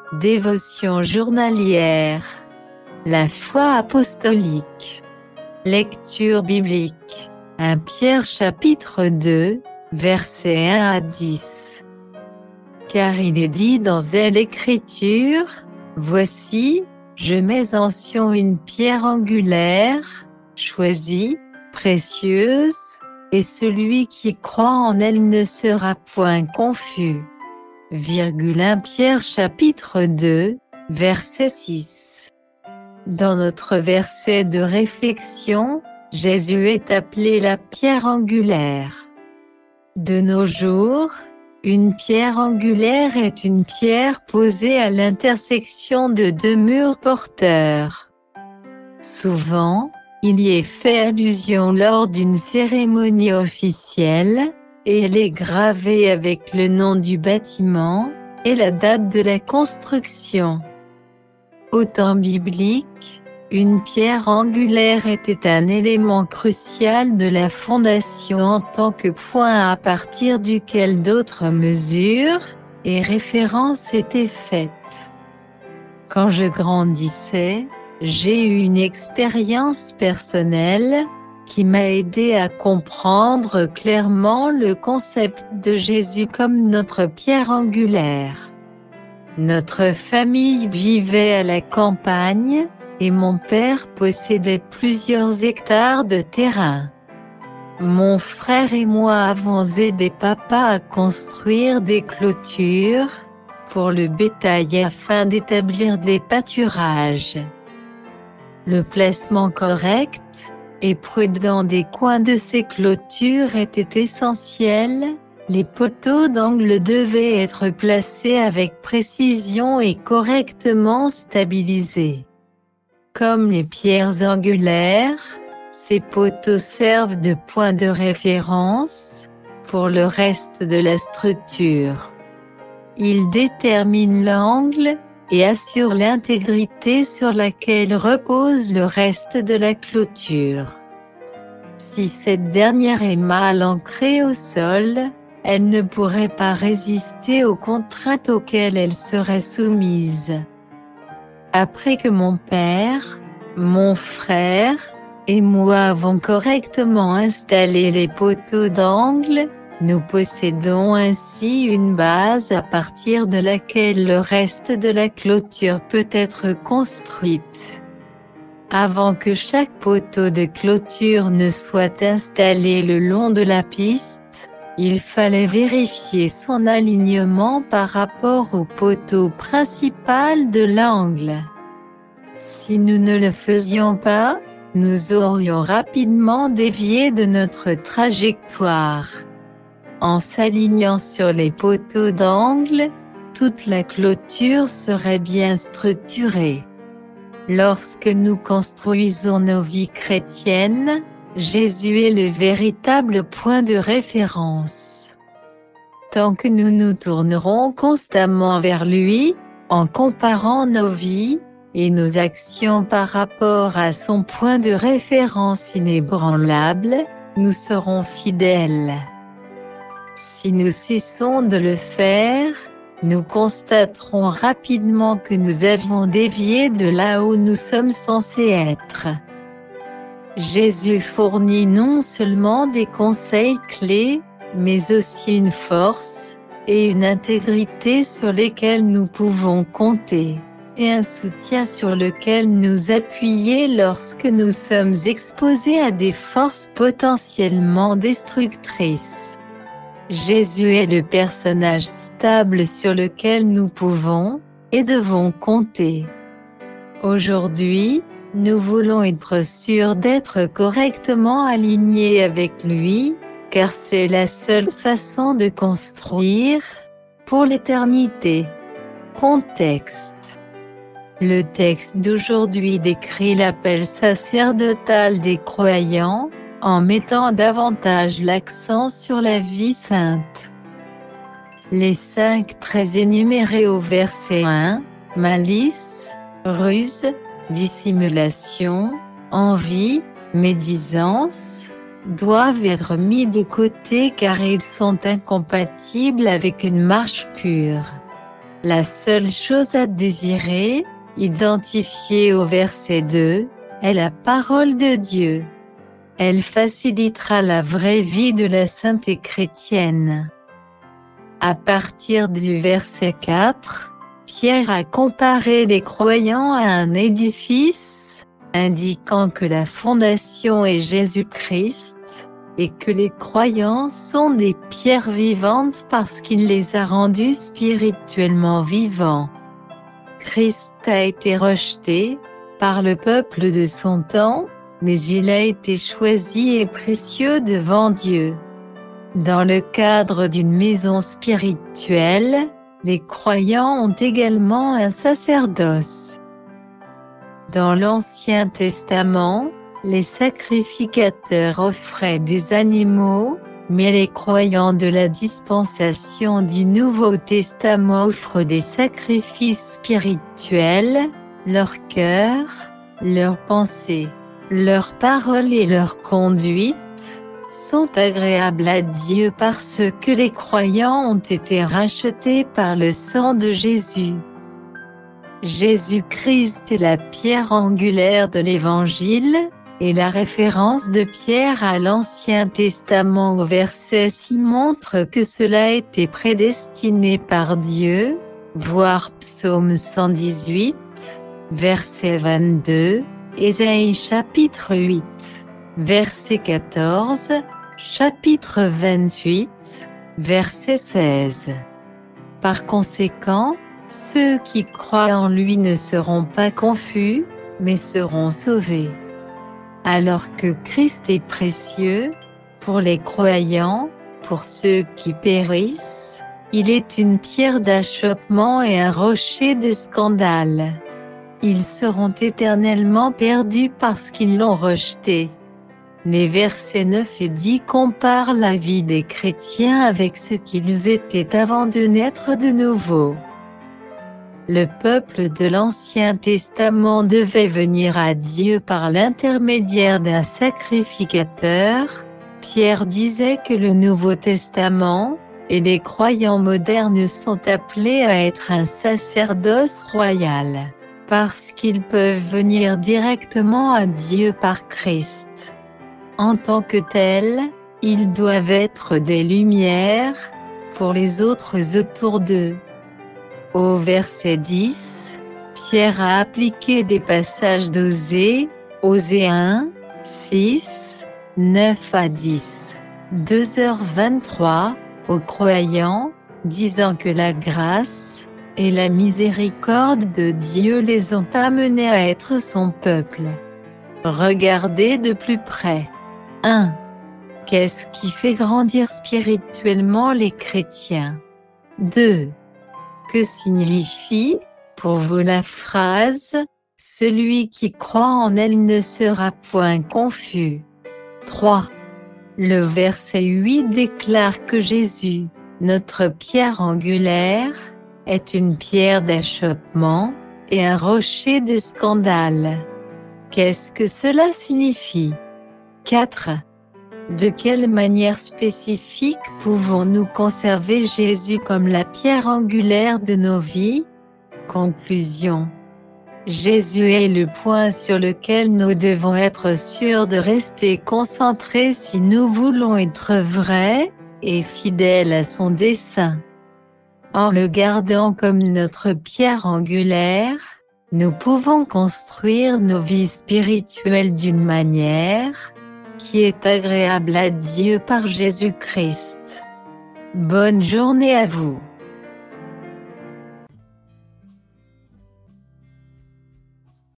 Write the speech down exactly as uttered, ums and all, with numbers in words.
Dévotion journalière. La foi apostolique. Lecture biblique. premier Pierre chapitre deux, versets un à dix. Car il est dit dans l'Écriture, « Voici, je mets en Sion une pierre angulaire, choisie, précieuse, et celui qui croit en elle ne sera point confus. » un Pierre chapitre deux, verset six. Dans notre verset de réflexion, Jésus est appelé la pierre angulaire. De nos jours, une pierre angulaire est une pierre posée à l'intersection de deux murs porteurs. Souvent, il y est fait allusion lors d'une cérémonie officielle, et elle est gravée avec le nom du bâtiment, et la date de la construction. Au temps biblique, une pierre angulaire était un élément crucial de la fondation en tant que point à partir duquel d'autres mesures et références étaient faites. Quand je grandissais, j'ai eu une expérience personnelle qui m'a aidé à comprendre clairement le concept de Jésus comme notre pierre angulaire. Notre famille vivait à la campagne, et mon père possédait plusieurs hectares de terrain. Mon frère et moi avons aidé papa à construire des clôtures pour le bétail afin d'établir des pâturages. Le placement correct et prudent des coins de ces clôtures était essentiel. Les poteaux d'angle devaient être placés avec précision et correctement stabilisés. Comme les pierres angulaires, ces poteaux servent de point de référence pour le reste de la structure. Ils déterminent l'angle et assurent l'intégrité sur laquelle repose le reste de la clôture. Si cette dernière est mal ancrée au sol, elle ne pourrait pas résister aux contraintes auxquelles elle serait soumise. Après que mon père, mon frère et moi avons correctement installé les poteaux d'angle, nous possédons ainsi une base à partir de laquelle le reste de la clôture peut être construite. Avant que chaque poteau de clôture ne soit installé le long de la piste, il fallait vérifier son alignement par rapport au poteau principal de l'angle. Si nous ne le faisions pas, nous aurions rapidement dévié de notre trajectoire. En s'alignant sur les poteaux d'angle, toute la clôture serait bien structurée. Lorsque nous construisons nos vies chrétiennes, Jésus est le véritable point de référence. Tant que nous nous tournerons constamment vers lui, en comparant nos vies et nos actions par rapport à son point de référence inébranlable, nous serons fidèles. Si nous cessons de le faire, nous constaterons rapidement que nous avons dévié de là où nous sommes censés être. Jésus fournit non seulement des conseils clés, mais aussi une force et une intégrité sur lesquelles nous pouvons compter, et un soutien sur lequel nous appuyer lorsque nous sommes exposés à des forces potentiellement destructrices. Jésus est le personnage stable sur lequel nous pouvons et devons compter. Aujourd'hui, nous voulons être sûrs d'être correctement alignés avec lui, car c'est la seule façon de construire pour l'éternité. Contexte. Le texte d'aujourd'hui décrit l'appel sacerdotal des croyants, en mettant davantage l'accent sur la vie sainte. Les cinq traits énumérés au verset un, malice, ruse, dissimulation, envie, médisance, doivent être mis de côté car ils sont incompatibles avec une marche pure. La seule chose à désirer, identifiée au verset deux, est la parole de Dieu. Elle facilitera la vraie vie de la sainteté chrétienne. À partir du verset quatre, Pierre a comparé les croyants à un édifice, indiquant que la fondation est Jésus-Christ, et que les croyants sont des pierres vivantes parce qu'il les a rendus spirituellement vivants. Christ a été rejeté par le peuple de son temps, mais il a été choisi et précieux devant Dieu. Dans le cadre d'une maison spirituelle, les croyants ont également un sacerdoce. Dans l'Ancien Testament, les sacrificateurs offraient des animaux, mais les croyants de la dispensation du Nouveau Testament offrent des sacrifices spirituels, leur cœur, leurs pensées, leurs paroles et leur conduite sont agréables à Dieu parce que les croyants ont été rachetés par le sang de Jésus. Jésus-Christ est la pierre angulaire de l'Évangile, et la référence de Pierre à l'Ancien Testament au verset six montre que cela a été prédestiné par Dieu, voir Psaume cent dix-huit, verset vingt-deux, Ésaïe chapitre huit, verset quatorze, chapitre vingt-huit, verset seize. Par conséquent, ceux qui croient en lui ne seront pas confus, mais seront sauvés. Alors que Christ est précieux, pour les croyants, pour ceux qui périssent, il est une pierre d'achoppement et un rocher de scandale. Ils seront éternellement perdus parce qu'ils l'ont rejeté. Les versets neuf et dix comparent la vie des chrétiens avec ce qu'ils étaient avant de naître de nouveau. Le peuple de l'Ancien Testament devait venir à Dieu par l'intermédiaire d'un sacrificateur. Pierre disait que le Nouveau Testament, et les croyants modernes sont appelés à être un sacerdoce royal, parce qu'ils peuvent venir directement à Dieu par Christ. En tant que tels, ils doivent être des lumières, pour les autres autour d'eux. Au verset dix, Pierre a appliqué des passages d'Osée, Osée un, six, neuf à dix, deux heures vingt-trois, aux croyants, disant que la grâce et la miséricorde de Dieu les ont amenés à être son peuple. Regardez de plus près. un. Qu'est-ce qui fait grandir spirituellement les chrétiens? deux. Que signifie, pour vous la phrase « Celui qui croit en elle ne sera point confus ». trois. Le verset huit déclare que Jésus, notre pierre angulaire, est une pierre d'achoppement, et un rocher de scandale. Qu'est-ce que cela signifie? quatre. De quelle manière spécifique pouvons-nous conserver Jésus comme la pierre angulaire de nos vies? Conclusion. Jésus est le point sur lequel nous devons être sûrs de rester concentrés si nous voulons être vrais et fidèles à son dessein. En le gardant comme notre pierre angulaire, nous pouvons construire nos vies spirituelles d'une manière qui est agréable à Dieu par Jésus-Christ. Bonne journée à vous.